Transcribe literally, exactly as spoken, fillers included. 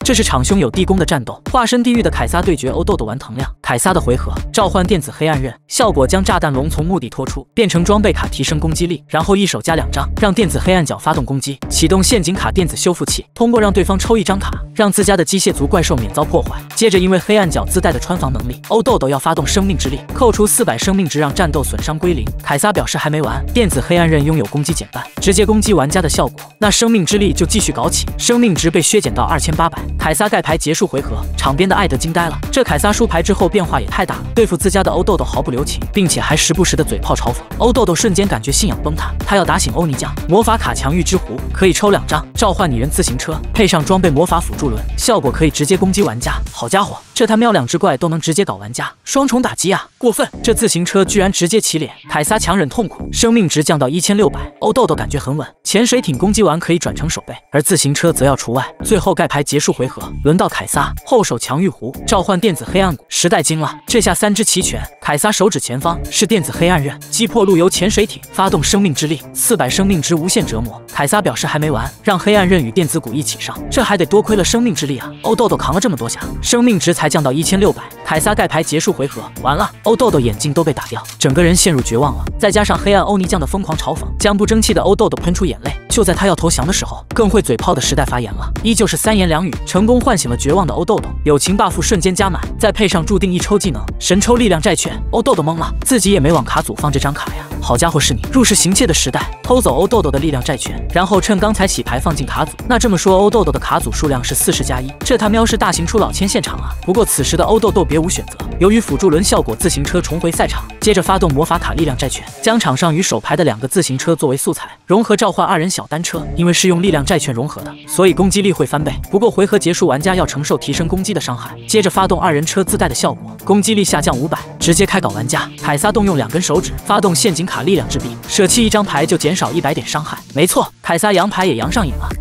这是场兄有地宫的战斗，化身地狱的凯撒对决欧豆豆玩藤亮。凯撒的回合召唤电子黑暗刃，效果将炸弹龙从墓地拖出，变成装备卡提升攻击力，然后一手加两张，让电子黑暗角发动攻击，启动陷阱卡电子修复器，通过让对方抽一张卡，让自家的机械族怪兽免遭破坏。接着因为黑暗角自带的穿防能力，欧豆豆要发动生命之力，扣除四百生命值，让战斗损伤归零。凯撒表示还没完，电子黑暗刃拥有攻击减半，直接攻击玩家的效果，那生命之力就继续搞起，生命值被削减到二千八百。凯撒盖牌结束回合，场边的艾德惊呆了，这凯撒输牌之后变化也太大了，对付自家的欧豆豆毫不留情，并且还时不时的嘴炮嘲讽。欧豆豆瞬间感觉信仰崩塌，他要打醒欧尼酱。魔法卡强欲之壶可以抽两张，召唤拟人自行车，配上装备魔法辅助轮，效果可以直接攻击玩家。好家伙，这他喵两只怪都能直接搞玩家，双重打击啊，过分！这自行车居然直接起脸，凯撒强忍痛苦，生命值降到一千六百。欧豆豆感觉很稳，潜水艇攻击完可以转成手背，而自行车则要除外。最后盖牌结束回合，轮到凯撒，后手强欲壶，召唤电子黑暗骨，时代惊了，这下三只齐全。凯撒手指前方是电子黑暗刃，击破路由潜水艇，发动生命之力，四百生命值无限折磨。凯撒表示还没完，让黑暗刃与电子骨一起上，这还得多亏了生命之力啊！欧豆豆扛了这么多下，生命值才降到一千六百。凯撒盖牌结束回合，完了，欧豆豆眼镜都被打掉，整个人陷入绝望了。再加上黑暗欧尼酱的疯狂嘲讽，将不争气的欧豆豆喷出眼泪。就在他要投降的时候，更会嘴炮的时代发言了，依旧是三言两语，成功唤醒了绝望的欧豆豆，友情 buff 瞬间加满，再配上注定一抽技能神抽力量债券，欧豆豆懵了，自己也没往卡组放这张卡呀。好家伙，是你入室行窃的时代，偷走欧豆豆的力量债券，然后趁刚才洗牌放进卡组。那这么说，欧豆豆的卡组数量是四十加一，这他喵是大型出老千现场啊！不过此时的欧豆豆别无选择，由于辅助轮效果，自行车重回赛场，接着发动魔法卡力量债券，将场上与手牌的两个自行车作为素材，融合召唤二人小单车。因为是用力量债券融合的，所以攻击力会翻倍。不过回合结束，玩家要承受提升攻击的伤害。接着发动二人车自带的效果，攻击力下降五百，直接开搞玩家。凯撒动用两根手指，发动陷阱卡力量之臂，舍弃一张牌就减少一百点伤害。没错，凯撒扬牌也扬上瘾了。